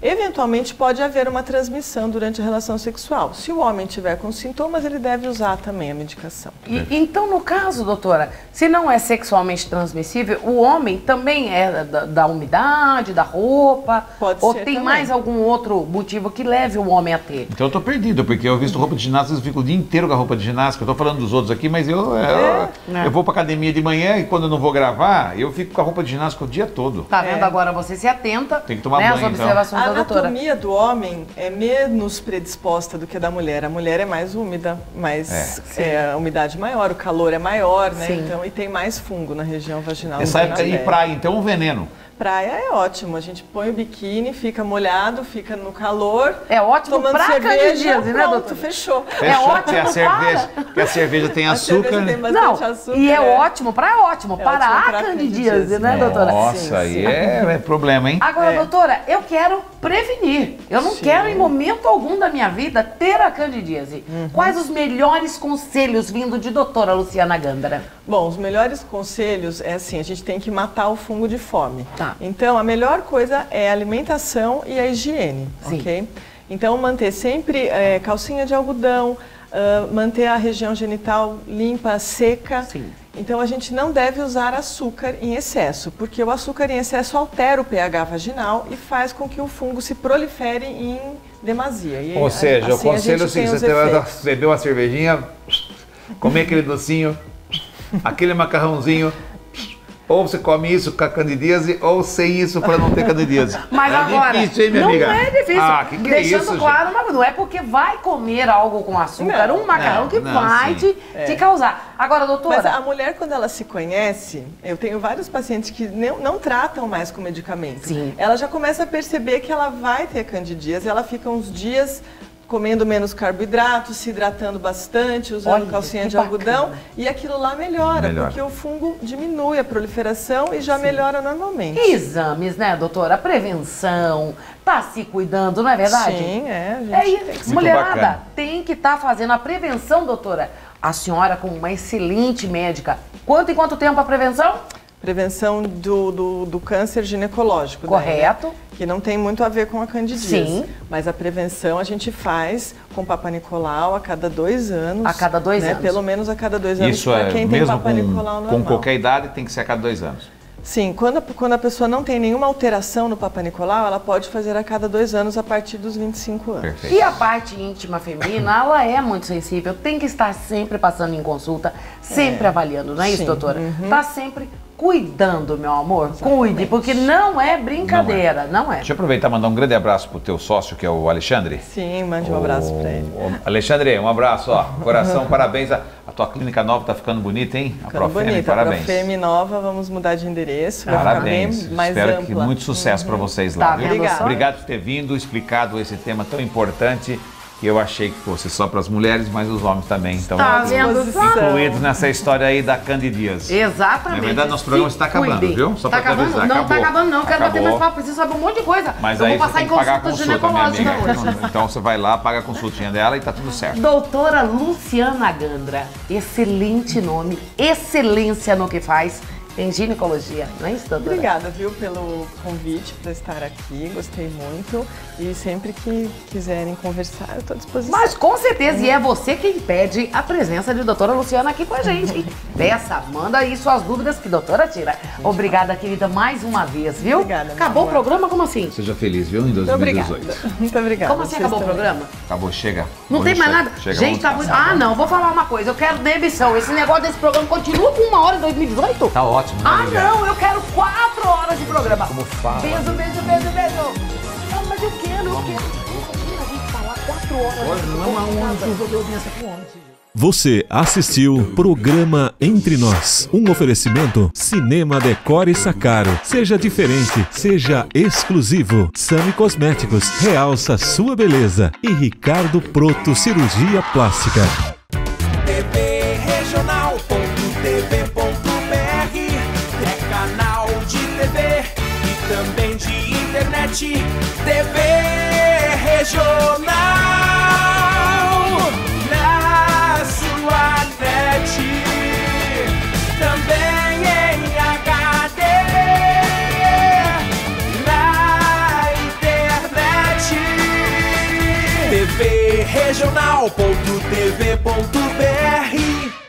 Speaker 10: Eventualmente pode haver uma transmissão durante a relação sexual. Se o homem tiver com sintomas, ele deve usar também a medicação.
Speaker 2: E, então, no caso, doutora, se não é sexualmente transmissível, o homem também é da, da umidade, da roupa?
Speaker 10: Pode
Speaker 2: ou
Speaker 10: ser
Speaker 2: tem
Speaker 10: também.
Speaker 2: mais algum outro motivo que leve o homem a ter?
Speaker 3: Então eu tô perdido, porque eu visto roupa de ginástica, eu fico o dia inteiro com a roupa de ginástica. Eu tô falando dos outros aqui, mas eu, eu,
Speaker 2: É.
Speaker 3: eu vou pra academia de manhã e quando eu não vou gravar, eu fico com a roupa de ginástica o dia todo.
Speaker 2: Tá vendo?
Speaker 10: É.
Speaker 2: Agora você se atenta,
Speaker 3: Tem que tomar
Speaker 2: né,
Speaker 3: banho,
Speaker 2: às
Speaker 3: então.
Speaker 2: observações
Speaker 10: A
Speaker 2: da doutora.
Speaker 10: anatomia do homem é menos predisposta do que a da mulher. A mulher é mais úmida, mais é, a umidade maior, o calor é maior, né?
Speaker 2: Sim.
Speaker 10: Então, e tem mais fungo na região vaginal.
Speaker 3: Essa
Speaker 10: do que na
Speaker 3: época de
Speaker 10: pele.
Speaker 3: praia, então, um veneno.
Speaker 10: Praia é ótimo. A gente põe o biquíni, fica molhado, fica no calor.
Speaker 2: É ótimo
Speaker 10: tomando
Speaker 2: pra
Speaker 10: cerveja,
Speaker 2: candidíase, né,
Speaker 10: pronto,
Speaker 2: doutora?
Speaker 10: fechou.
Speaker 2: É ótimo
Speaker 3: que a
Speaker 2: para.
Speaker 3: cerveja, que a cerveja tem
Speaker 10: A
Speaker 3: açúcar.
Speaker 10: cerveja tem
Speaker 3: né?
Speaker 10: bastante
Speaker 2: Não,
Speaker 10: açúcar.
Speaker 2: e é,
Speaker 10: é.
Speaker 2: ótimo para ótimo,
Speaker 10: É
Speaker 2: para
Speaker 10: ótimo
Speaker 2: a
Speaker 10: pra
Speaker 2: candidíase,
Speaker 10: candidíase,
Speaker 2: né,
Speaker 10: né?
Speaker 2: doutora?
Speaker 3: Nossa,
Speaker 10: Sim,
Speaker 3: aí
Speaker 10: sim.
Speaker 3: é, é problema, hein?
Speaker 2: Agora,
Speaker 10: É.
Speaker 2: doutora, eu quero prevenir. Eu não
Speaker 10: Sim.
Speaker 2: quero, em momento algum da minha vida, ter a candidíase.
Speaker 10: Uhum.
Speaker 2: Quais os melhores conselhos vindo de doutora Luciana Gândara?
Speaker 10: Bom, os melhores conselhos é assim, a gente tem que matar o fungo de fome.
Speaker 2: Tá.
Speaker 10: Então, a melhor coisa é a alimentação e a higiene,
Speaker 2: Sim.
Speaker 10: ok? Então, manter sempre é, calcinha de algodão, ah, manter a região genital limpa, seca.
Speaker 2: Sim.
Speaker 10: Então, a gente não deve usar açúcar em excesso, porque o açúcar em excesso altera o pH vaginal e faz com que o fungo se prolifere em demasia. E,
Speaker 3: Ou seja,
Speaker 10: assim,
Speaker 3: o conselho é
Speaker 10: a
Speaker 3: o
Speaker 10: gente tem
Speaker 3: seguinte,
Speaker 10: os
Speaker 3: você vai
Speaker 10: efeitos.
Speaker 3: beber uma cervejinha, comer aquele docinho, aquele macarrãozinho, ou você come isso com a candidíase, ou sem isso para não ter candidíase.
Speaker 2: Mas
Speaker 3: é
Speaker 2: agora,
Speaker 3: difícil, hein, minha
Speaker 2: não
Speaker 3: amiga?
Speaker 2: é difícil.
Speaker 3: Ah, que que é
Speaker 2: Deixando
Speaker 3: isso,
Speaker 2: claro, mas não é porque vai comer algo com açúcar,
Speaker 10: Não,
Speaker 2: um macarrão
Speaker 3: não,
Speaker 2: que
Speaker 3: não,
Speaker 2: vai
Speaker 3: sim.
Speaker 2: te, te causar. Agora, doutora...
Speaker 10: Mas a mulher, quando ela se conhece, eu tenho vários pacientes que não, não tratam mais com medicamento.
Speaker 2: Sim.
Speaker 10: Ela já começa a perceber que ela vai ter candidíase, ela fica uns dias comendo menos carboidratos, se hidratando bastante, usando
Speaker 2: Olha,
Speaker 10: calcinha
Speaker 2: que
Speaker 10: de algodão,
Speaker 2: bacana.
Speaker 10: e aquilo lá melhora,
Speaker 3: Melhora.
Speaker 10: porque o fungo diminui a proliferação e já melhora normalmente.
Speaker 2: Exames, né, doutora? Prevenção, tá se cuidando, não é verdade?
Speaker 10: Sim, é. A gente
Speaker 2: É
Speaker 10: tem
Speaker 2: isso.
Speaker 10: que se-
Speaker 3: Muito
Speaker 2: Mulherada,
Speaker 3: bacana.
Speaker 2: tem que estar fazendo a prevenção, doutora. A senhora, como uma excelente médica, quanto e quanto tempo a prevenção?
Speaker 10: Prevenção do, do, do câncer ginecológico. daí, né?
Speaker 2: Correto.
Speaker 10: Que não tem muito a ver com a candidíase.
Speaker 2: Sim.
Speaker 10: Mas a prevenção a gente faz com Papa Nicolau a cada dois anos.
Speaker 2: A cada dois
Speaker 10: né?
Speaker 2: anos.
Speaker 10: Pelo menos a cada dois anos
Speaker 3: Isso
Speaker 10: para
Speaker 3: é
Speaker 10: quem tem
Speaker 3: mesmo
Speaker 10: Papa Nicolau
Speaker 3: com,
Speaker 10: normal.
Speaker 3: com qualquer idade, tem que ser a cada dois anos.
Speaker 10: Sim, quando a, quando a pessoa não tem nenhuma alteração no Papa Nicolau, ela pode fazer a cada dois anos a partir dos vinte e cinco anos.
Speaker 3: Perfeito.
Speaker 2: E a parte íntima feminina, ela é muito sensível, tem que estar sempre passando em consulta, sempre
Speaker 10: É.
Speaker 2: avaliando, não é isso,
Speaker 10: Sim.
Speaker 2: doutora? Tá sempre cuidando, meu amor. Cuide, porque não é brincadeira, não é.
Speaker 3: Deixa eu aproveitar e mandar um grande abraço pro teu sócio, que é o Alexandre.
Speaker 10: Sim, mande um abraço para ele.
Speaker 3: Ô, Alexandre, um abraço, ó. Coração, parabéns. A, a tua clínica nova tá ficando bonita, hein? A
Speaker 10: Ficando
Speaker 3: Profeme,
Speaker 10: bonita,
Speaker 3: parabéns.
Speaker 10: a Profeme nova, vamos mudar de endereço, vai
Speaker 3: Parabéns.
Speaker 10: ficar bem mais
Speaker 3: Espero
Speaker 10: ampla.
Speaker 3: que muito sucesso para vocês lá.
Speaker 2: Tá
Speaker 3: viu?
Speaker 2: vendo
Speaker 10: Obrigada.
Speaker 2: só?
Speaker 3: Obrigado por ter vindo, explicado esse tema tão importante. E eu achei que fosse só para as mulheres, mas os homens também estão
Speaker 2: Tá vendo só?
Speaker 3: incluídos nessa história aí da candidíase.
Speaker 2: Exatamente.
Speaker 3: Na verdade, nosso programa
Speaker 2: Se
Speaker 3: está acabando,
Speaker 2: cuidem.
Speaker 3: viu? Só
Speaker 2: tá
Speaker 3: pra te
Speaker 2: acabando?
Speaker 3: avisar,
Speaker 2: Não,
Speaker 3: acabou.
Speaker 2: tá acabando não. Quero bater
Speaker 3: Acabou.
Speaker 2: mais papo, preciso saber um monte de coisa.
Speaker 3: Mas
Speaker 2: eu
Speaker 3: aí
Speaker 2: vou
Speaker 3: você
Speaker 2: passar
Speaker 3: tem
Speaker 2: em
Speaker 3: que pagar a
Speaker 2: consulta
Speaker 3: consulta, minha
Speaker 2: ginecológica
Speaker 3: amiga.
Speaker 2: hoje.
Speaker 3: Então você vai lá, paga a consultinha dela e tá tudo certo.
Speaker 2: Doutora Luciana Gândara, excelente nome, excelência no que faz em ginecologia, não é isso, doutora?
Speaker 10: Obrigada, viu, pelo convite para estar aqui, gostei muito. E sempre que quiserem conversar, eu estou à disposição.
Speaker 2: Mas com certeza, e é você quem pede a presença de doutora Luciana aqui com a gente. Peça, manda aí suas dúvidas que a doutora tira. Obrigada, querida, mais uma vez, viu?
Speaker 10: Obrigada,
Speaker 2: Acabou o
Speaker 10: meu amor.
Speaker 2: programa? Como assim?
Speaker 3: Seja feliz, viu? Em
Speaker 10: Muito
Speaker 3: dois mil e
Speaker 10: obrigada.
Speaker 3: dezoito.
Speaker 10: Muito obrigada.
Speaker 2: Como assim
Speaker 10: Vocês
Speaker 2: acabou o
Speaker 10: também.
Speaker 2: programa?
Speaker 3: Acabou, chega.
Speaker 2: Não
Speaker 3: Hoje
Speaker 2: tem mais
Speaker 3: chega.
Speaker 2: nada?
Speaker 3: Chega,
Speaker 2: Gente,
Speaker 3: vamos
Speaker 2: tá muito...
Speaker 3: descansar.
Speaker 2: Ah, não, vou falar uma coisa. Eu quero demissão. Esse negócio desse programa continua com uma hora em dois mil e dezoito?
Speaker 3: Tá ótimo, né,
Speaker 2: Ah,
Speaker 3: amiga?
Speaker 2: não, eu quero quatro horas de programa.
Speaker 3: Como fala.
Speaker 2: Beijo, beijo, beijo, beijo. Não, mas eu quero, eu quero. Imagina a gente falar quatro horas.
Speaker 3: Hoje não é uma
Speaker 2: audiência com homem.
Speaker 1: Você assistiu Programa Entre Nós, um oferecimento Cinema Decore Sacaro. Seja diferente, seja exclusivo. Sami Cosméticos, realça sua beleza. E Ricardo Proto Cirurgia Plástica.
Speaker 11: T V regional ponto t v ponto b r é canal de T V e também de internet. T V regional. tvregional ponto tv ponto br